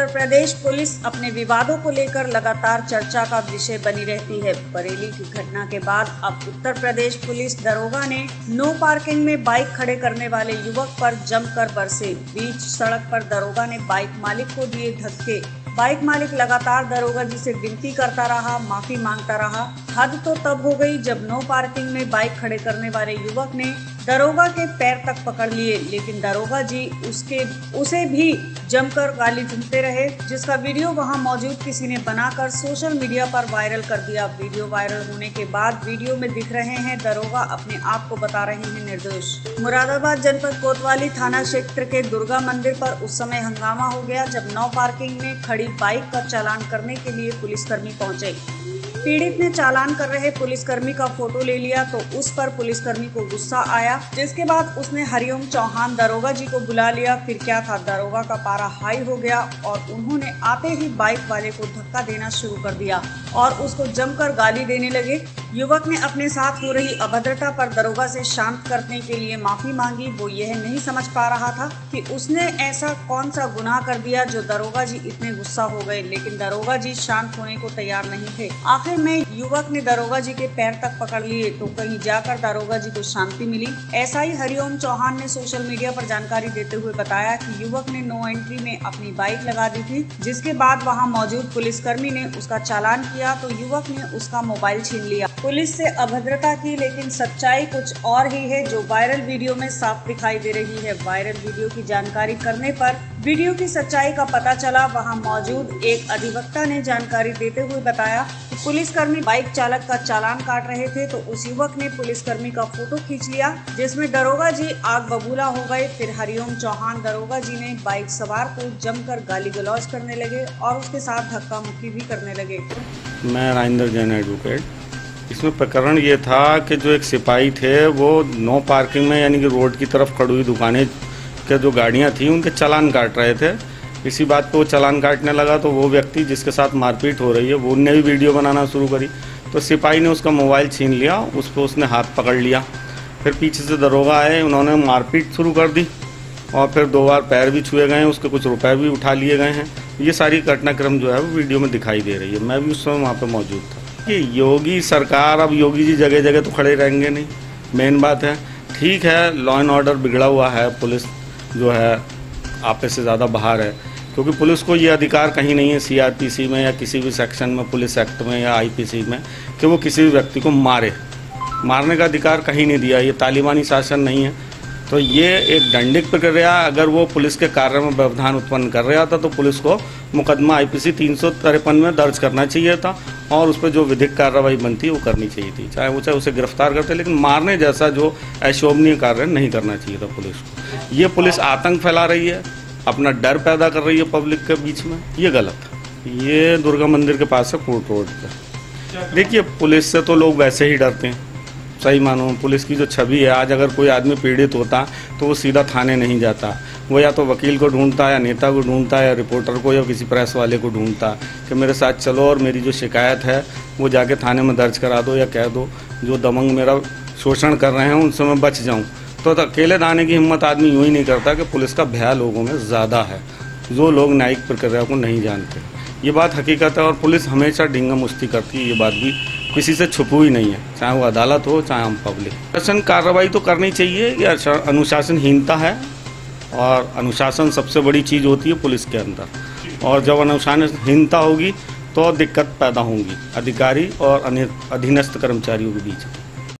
Uttar Pradesh police अपने विवादों को लेकर लगातार चर्चा का विषय बनी रहती है। बरेली की घटना के बाद अब उत्तर प्रदेश पुलिस दरोगा ने नो पार्किंग में बाइक खड़े करने वाले युवक पर जमकर बरसे। बीच सड़क पर दरोगा ने बाइक मालिक को दिए धक्के। बाइक मालिक लगातार दरोगा जी से विनती करता रहा, माफी मांगता रहा। हद तो तब हो गई जब नो पार्किंग में बाइक खड़े करने वाले युवक ने दरोगा के पैर तक पकड़ लिए, लेकिन दरोगा जी उसे भी जमकर गाली सुनते रहे, जिसका वीडियो वहां मौजूद किसी ने बनाकर सोशल मीडिया पर वायरल कर दिया। वीडियो वायरल होने के बाद वीडियो में दिख रहे हैं दरोगा अपने आप को बता रहे हैं निर्दोष। मुरादाबाद जनपद कोतवाली थाना क्षेत्र के दुर्गा मंदिर पर उस समय हंगामा हो गया जब नो पार्किंग में खड़ी बाइक का चालान करने के लिए पुलिसकर्मी पहुंचे। पीड़ित ने चालान कर रहे पुलिसकर्मी का फोटो ले लिया तो उस पर पुलिसकर्मी को गुस्सा आया, जिसके बाद उसने हरिओम चौहान दरोगा जी को बुला लिया। फिर क्या था, दरोगा का पारा हाई हो गया और उन्होंने आते ही बाइक वाले को धक्का देना शुरू कर दिया और उसको जमकर गाली देने लगे। युवक ने अपने साथ हो रही अभद्रता पर दरोगा से शांत करने के लिए माफी मांगी। वो यह नहीं समझ पा रहा था कि उसने ऐसा कौन सा गुनाह कर दिया जो दरोगा जी इतने गुस्सा हो गए, लेकिन दरोगा जी शांत होने को तैयार नहीं थे। आखिर में युवक ने दरोगा जी के पैर तक पकड़ लिए तो कहीं जाकर दरोगा जी को शांति मिली। ऐसा ही हरिओम चौहान ने सोशल मीडिया पर जानकारी देते हुए बताया कि युवक ने नो एंट्री में अपनी बाइक लगा दी थी, जिसके बाद वहां मौजूद पुलिसकर्मी ने उसका चालान किया तो युवक ने उसका मोबाइल छीन लिया। पुलिस से अभद्रता की, लेकिन सच्चाई कुछ और ही है जो वायरल वीडियो में साफ दिखाई दे रही है। वायरल वीडियो की जानकारी करने पर वीडियो की सच्चाई का पता चला। वहां मौजूद एक अधिवक्ता ने जानकारी देते हुए बताया कि पुलिसकर्मी बाइक चालक का चालान काट रहे थे तो उस युवक ने पुलिसकर्मी का फोटो खींच लिया, जिसमें दरोगा जी आग बबूला हो गए। फिर हरिओम चौहान दरोगा जी ने बाइक सवार को जमकर गाली गलौज करने लगे और उसके साथ धक्का मुक्की भी करने लगे। मैं राजेंद्र जैन एडवोकेट। इसमें प्रकरण ये था कि जो एक सिपाही थे वो नो पार्किंग में यानी कि रोड की तरफ खड़ी हुई दुकानें के जो गाड़ियां थी उनके चालान काट रहे थे। इसी बात पे वो चालान काटने लगा तो वो व्यक्ति जिसके साथ मारपीट हो रही है वो ने भी वीडियो बनाना शुरू करी तो सिपाही ने उसका मोबाइल छीन लिया, उस पर उसने हाथ पकड़ लिया। फिर पीछे से दरोगा आए, उन्होंने मारपीट शुरू कर दी और फिर 2 बार पैर भी छुए गए, उसके कुछ रुपए भी उठा लिए गए हैं। ये सारी घटनाक्रम जो है वो वीडियो में दिखाई दे रही है। मैं भी उस समय वहाँ पर मौजूद था। ये योगी सरकार, अब योगी जी जगह जगह तो खड़े रहेंगे नहीं, मेन बात है। ठीक है, लॉ एंड ऑर्डर बिगड़ा हुआ है, पुलिस जो है आपे से ज़्यादा बाहर है, क्योंकि पुलिस को ये अधिकार कहीं नहीं है CRPC में या किसी भी सेक्शन में, पुलिस एक्ट में या IPC में, कि वो किसी भी व्यक्ति को मारने का अधिकार कहीं नहीं दिया। ये तालिबानी शासन नहीं है। तो ये एक दंडिक प्रक्रिया, अगर वो पुलिस के कार्य में व्यवधान उत्पन्न कर रहा था तो पुलिस को मुकदमा IPC 353 में दर्ज करना चाहिए था और उस पर जो विधिक कार्रवाई बनती वो करनी चाहिए थी, चाहे उसे गिरफ्तार करते, लेकिन मारने जैसा जो अशोभनीय कार्य नहीं करना चाहिए था पुलिस को। ये पुलिस आतंक फैला रही है, अपना डर पैदा कर रही है पब्लिक के बीच में, ये गलत है। ये दुर्गा मंदिर के पास है, कोर्ट रोड पर। देखिए, पुलिस से तो लोग वैसे ही डरते हैं, सही मानो। पुलिस की जो छवि है, आज अगर कोई आदमी पीड़ित होता तो वो सीधा थाने नहीं जाता, वो या तो वकील को ढूंढता, या नेता को ढूंढता, या रिपोर्टर को, या किसी प्रेस वाले को ढूंढता कि मेरे साथ चलो और मेरी जो शिकायत है वो जाके थाने में दर्ज करा दो या कह दो जो दबंग मेरा शोषण कर रहे हैं उनसे मैं बच जाऊँ। तो अकेले दाने की हिम्मत आदमी यूँ ही नहीं करता कि पुलिस का भय लोगों में ज़्यादा है, जो लोग न्यायिक प्रक्रिया को नहीं जानते। ये बात हकीकत है और पुलिस हमेशा ढींगा मुश्ती करती है, ये बात भी किसी से छुपी हुई नहीं है, चाहे वो अदालत हो चाहे हम पब्लिक। शासन कार्रवाई तो करनी चाहिए, ये अनुशासनहीनता है और अनुशासन सबसे बड़ी चीज़ होती है पुलिस के अंदर। और जब अनुशासनहीनता होगी तो दिक्कत पैदा होंगी अधिकारी और अधीनस्थ कर्मचारियों के बीच।